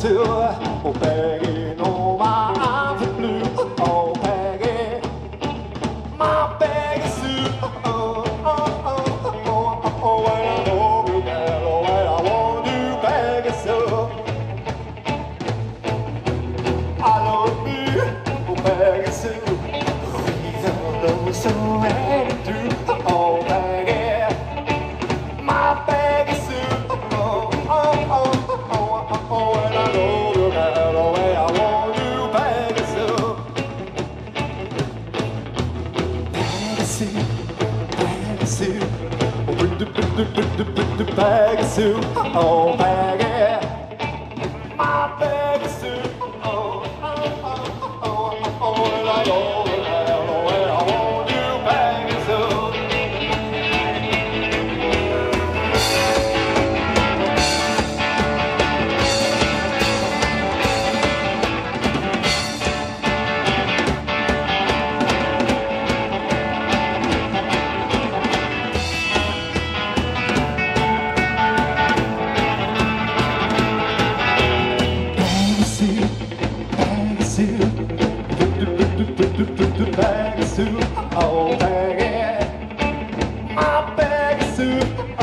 suit. Oh, Peggy, no, my eyes are blue. Oh, Peggy, my Peggy suit. Oh, oh, oh, oh, oh, oh, when I love you, girl, oh, when I want you, Peggy suit. I love you, oh, Peggy suit. We so ready to, oh, Peggy, my Peggy suit. Oh, oh, oh, oh, oh, oh, when I know you, girl, the way I want you, Peggy suit. Peggy suit, Peggy suit, Peggy suit. Oh, Peggy, my Peggy suit. Oh, oh, oh, oh, oh, when I know you, girl, the way I want you, Peggy suit. Peggy suit, oh, Peggy, my Peggy suit.